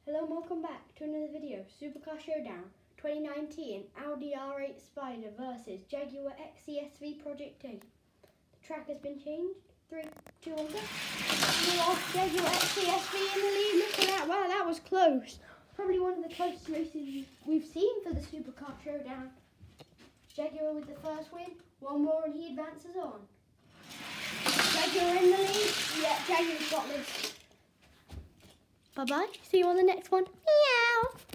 Hello and welcome back to another video, Supercar Showdown 2019 Audi R8 Spyder versus Jaguar XE SV Project. The track has been changed. 3, 2, 1, go. Jaguar XE SV in the lead. Look at that. Wow, that was close. Probably one of the closest races we've seen for the Supercar Showdown. Jaguar with the first win. One more and he advances on. Jaguar in the lead. Yeah, Jaguar's got this. Bye-bye. See you on the next one. Meow.